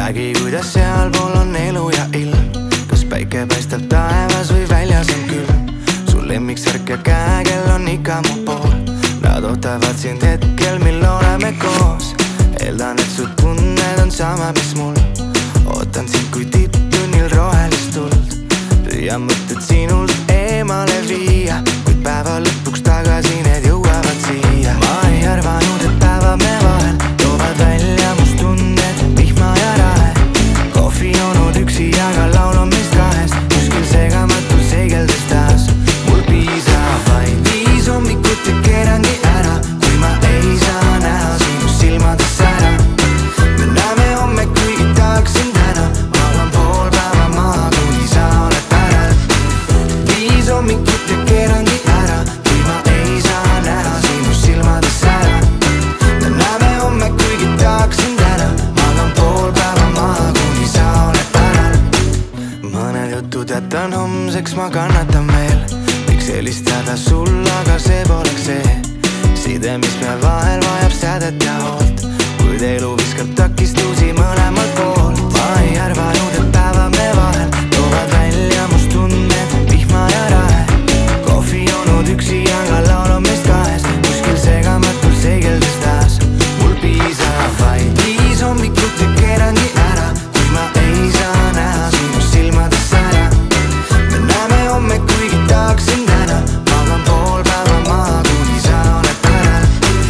Räägi, kuidas sealpool on elu ja ilm. Kas päike paistab taevas või väljas on külm. Su lemmiksärk ja käekell on ikka mu pool. Nad ootavad sind hetkel, mil oleme koos. Eeldan, et su tunned on sama, mis mul. Ootan sind kui tipptunnil rohelist tuld. Püüan mõtted sinult eemale viia, kuid päeva lõpuks tagasi need jõuavad siia. Ma ei arvanud, et päeva me vahel toovad välja must tunded, vihma ja rahe. Kohvi joonud üksi, aga laul on meist kahest. Kuskil segamatul seigeldes taas. Mul piisab vaid 5 hommikut ja keerangi ära, kui ma ei saa näha sinust silmades ära. Me näeme homme, kuigi tahaksin täna. Magan pool päeva maha, kuni sa oled päral. 5 hommikut ja keerangi ära, kui ma ei saa näha sinust silmades ära. Me näeme homme, kuigi tahaksin täna. Magan pool päeva maha, kuni sa oled päral. Mõned jutud jätan homseks, ma kannatan veel. Miks helistada sul, aga see poleks see. Side, mis meil vahel vajab sädet ja hoolt. Kuid elu viskab takistusi mõlemalt poolt. Ma ei arvanud, et päeva me vahel toovad välja must tunded, vihma ja rahe. Kohvi joonud üksi, aga laul on meist kahest. Kuskil segamatul seigeldes taas. Mul piisab vaid 5 hommikut ja keerangi ära, kui ma ei saa näha sinust silmades ära. Me näeme homme, kuigi tahaksin täna. Magan pool päeva maha, kuni sa oled päral.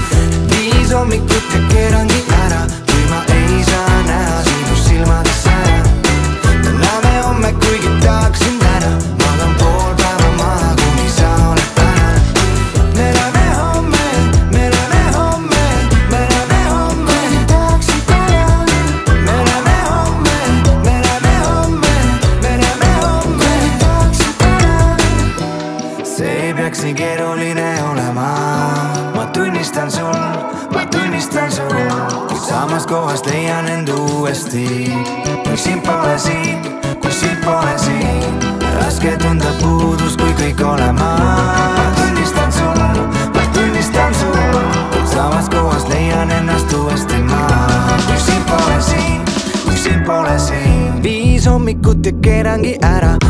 5 hommikut ja keerangi ära, kui ma ei saa näha sinust silmades ära. Me näeme homme, kuigi tahaksin täna. Magan pool päeva maha, kuni sa oled päral. Me näeme homme, me näeme homme, me näeme homme, tahaksin täna. Me näeme homme, me näeme homme, me näeme homme, tahaksin täna. See ei peaks nii keeruline olema. Ma tunnistan sul, kuid samast kohast leian end uuesti. Kui sind pole siin, kui sind pole siin. Raske tunda puudus, kui kõik olema. Ma tunnistan sul, kuid samast kohast leian ennast uuesti ma. Kui sind pole siin, kui sind pole siin. 5 hommikut ja keerangi ära,